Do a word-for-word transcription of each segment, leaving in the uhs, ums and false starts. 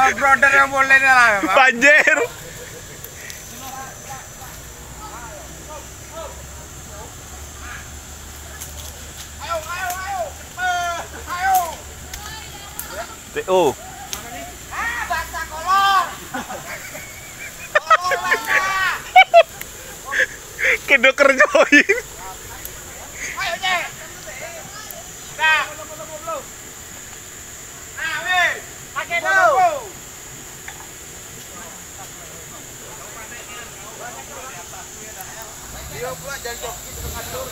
Brother yang boleh lah. Banjir. Ayo, ayo, ayo. Ayo. T O. Ah, basah kolor. Kolor basah. Kedo kerjoin. Ayo, Cek. Nah. Ah, weh. Pakai dulu. Dia pula jangan joki ke kantor.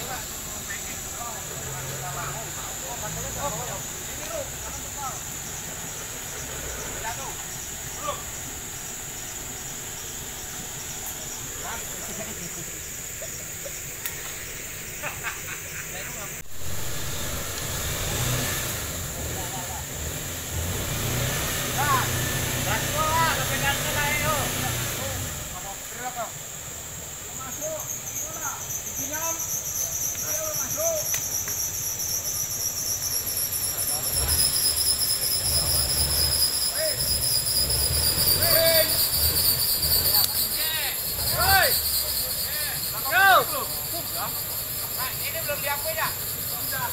Ini belum diakui ya? Sudah.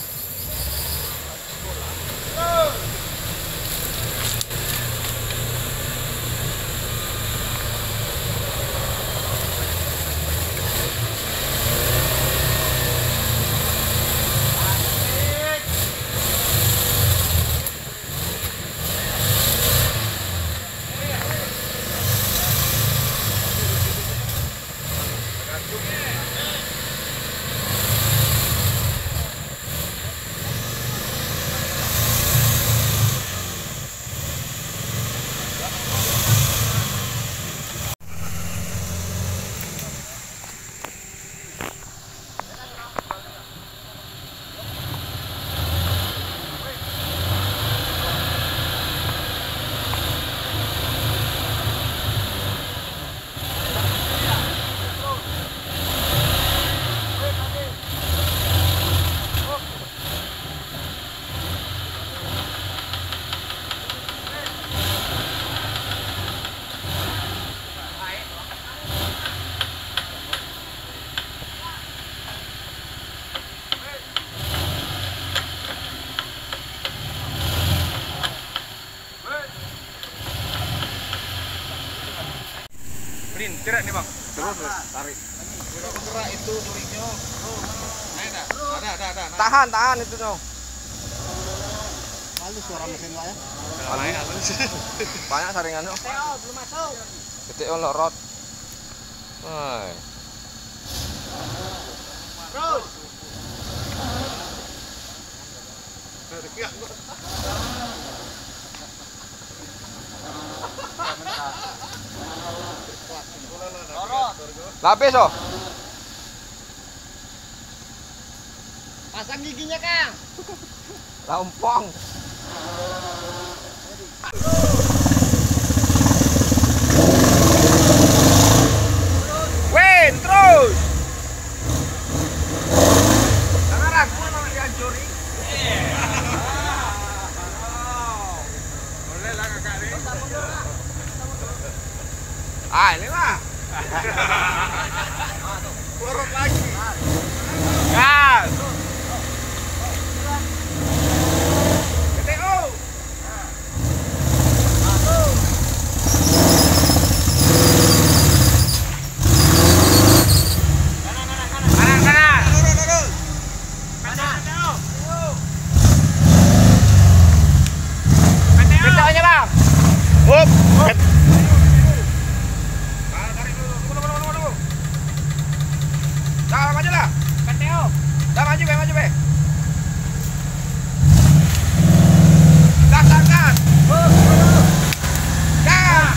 Gerak nih bang, terus tarik. Gerak itu duriknya. Ada, ada, ada, ada. Tahan, tahan itu dong. Halus suara mesin lah ya. Halus. Banyak saringannya. T O belum masuk. T O lorot. Hai. Terus. Lapis oh. Pasang giginya Kang. Lampong. Win terus. Karena ragu memang dihancuri. Boleh lah kakak ini. Ah ini mah. Lorot lagi. Gas. T O. Kanan kanan. Kencangnya bang. Up. Dah maju lah. T O. Dah maju be, maju be. Gas, gas, gas. Gas.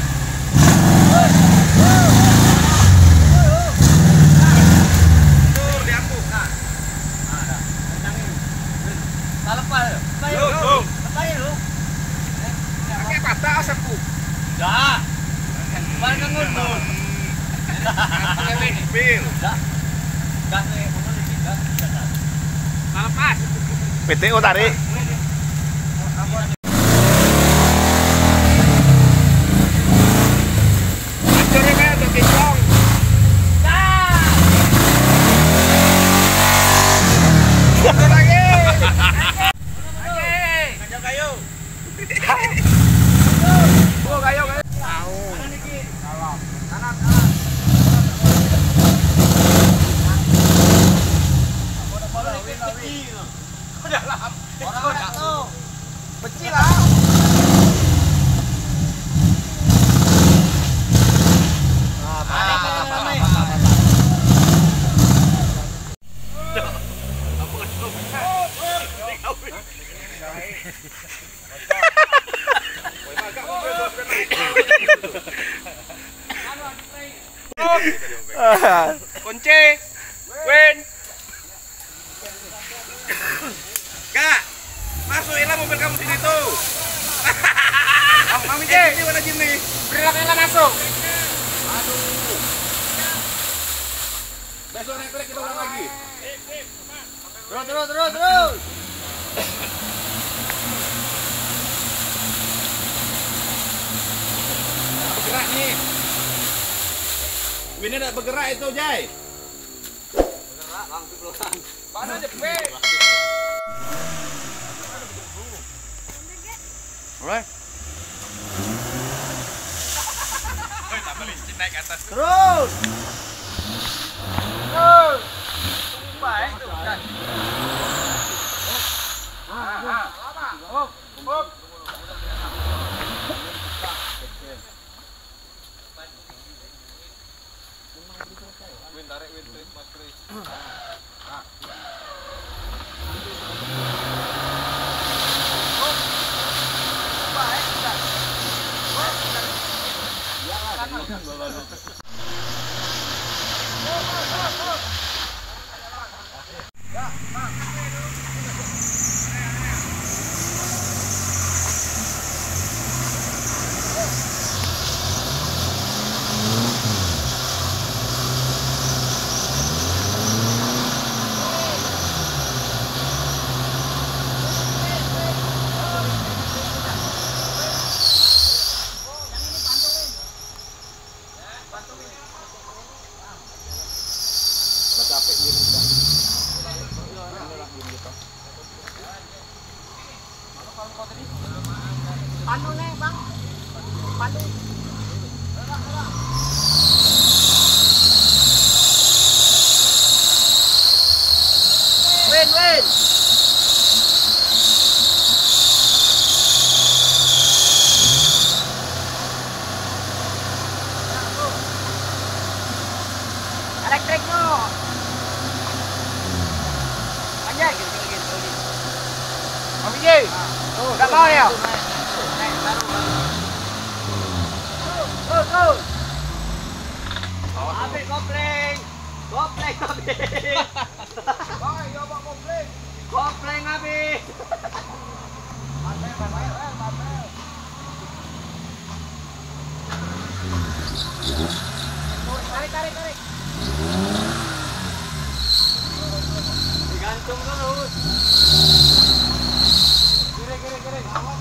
Tur diambu. Nah. Nah, kencangin. Tak lepas. Lu, lu. Lepasin lu. Pakai patah asapku. Enggak. Kemarin kan ngundur. Pakai mobil. Enggak. Gas nih, mundur dikit gas. Tak lepas. P T O tarik. Tutup. Kunci. Win. Gak. Masukinlah mobil kamu sini tuh. Mami J, ini mana Jimmy? Berilah masuk. Aduh. Besok naik trek kita ulang lagi. Terus terus terus terus. Bergerak nih. Ini udah bergerak itu, Jay. Bergerak bang, pelan. Mana aja, Pe? Mulai. Oi, tak boleh naik ke atas. Terus. Terus. Baik tuh, kan. Ah, ah. Hop, hop. Win tarik win Chris, Mas Chris. Ah. Pandu nih bang, pandu. Win win. Elektriknya. Anjay, gini gini gini. Mami J, nggak mau ya? Terus, ambil kopling, kopling habis. Bang, ya Bang komplain. Kopling habis. Bantel, bantel, bantel. Tarik, tarik, tarik. Digantung terus. Kiri, kiri, kiri.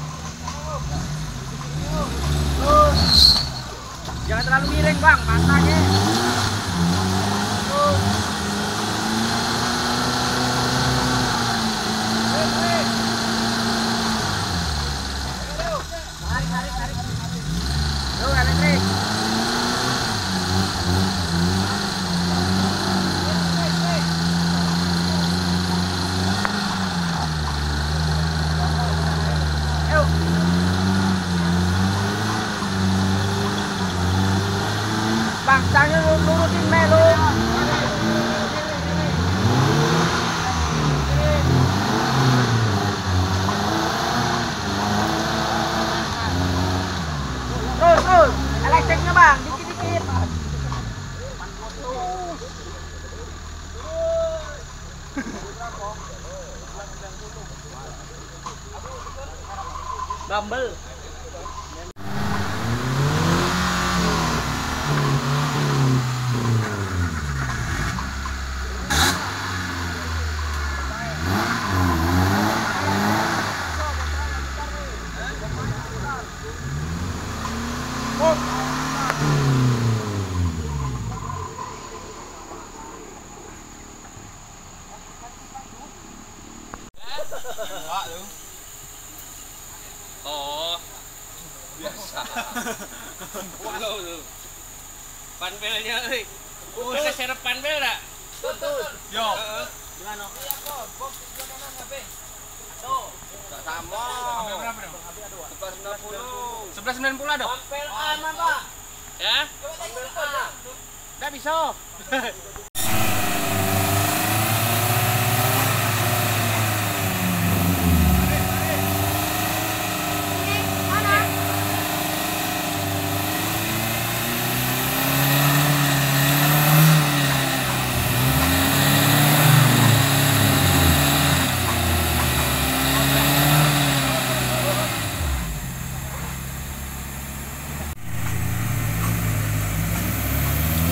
Terus. Jangan terlalu miring bang, matanya. Terus. Tarik, tarik, tarik. Tuh, elektrik. Yuk. Bang, tangan lurusin melu. Terus, terus. Elektriknya bang, dikit-dikit. Bumble. Oh, biasa. Wow, tuh. Panbelnya, euy. Oh, ada serep panbel dah. Yo. Gimana? Sama. Ambil berapa dong? sebelas sembilan puluh. sebelas sembilan puluh ada? Panpel aman pak. Ya? Panpel A. Enggak bisa.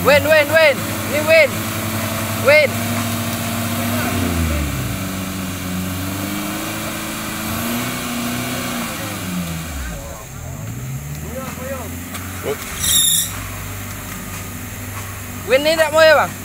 Win, win, win. Ini win. Win. Win ini tak mau ya bang?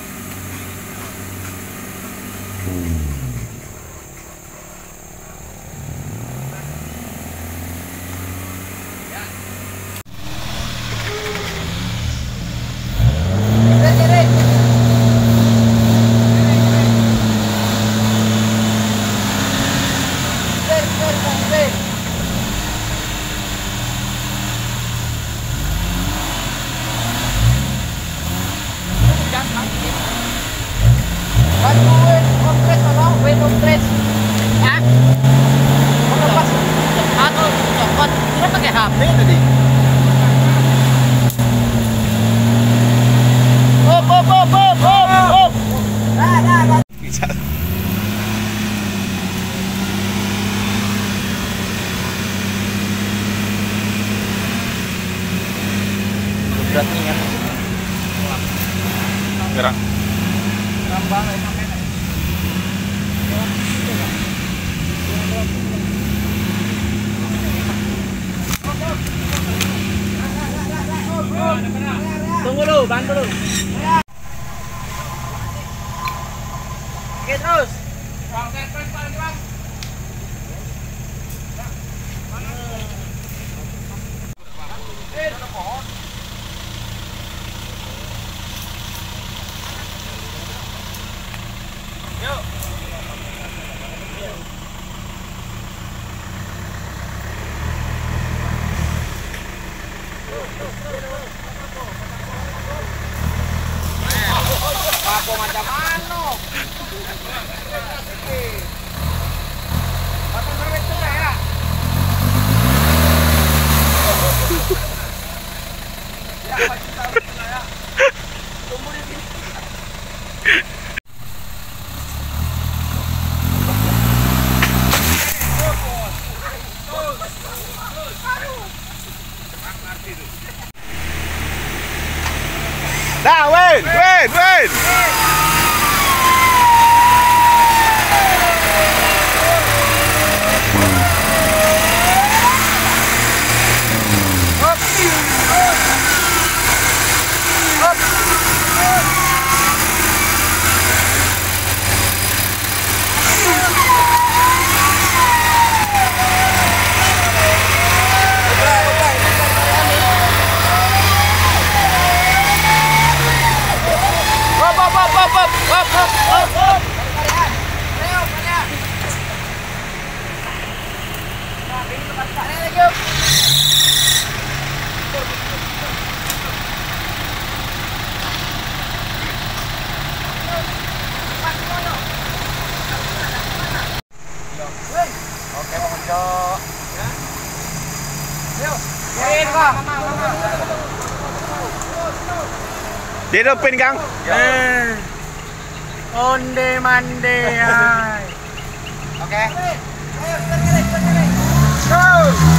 Bantuin kompres tolong, win kompres. Hah? Mau lepas? Aku copot. Kita pakai H P tadi. Op, op, op, op, op, op. Dah, dah, dah. Bisa. Berat nih kan. Gerak. Rambang ya. Tunggu dulu, bantu dulu. Oke terus. Bang, terus bang, bang. Yuk. Apa macam mana? Patang servet tu dah ya. Ya, pasti tahu ya. Tunggu di sini. Dah, win, win, win. Hop, hop, hop, hop, hop, hop, hop, hop, hop. Oke, Bang Ojo. Ya. Yuk, kirim, Bang. Dia depan Kang. Eh. Onde mande ay. Oke. Ayo, kiri, kiri. Go.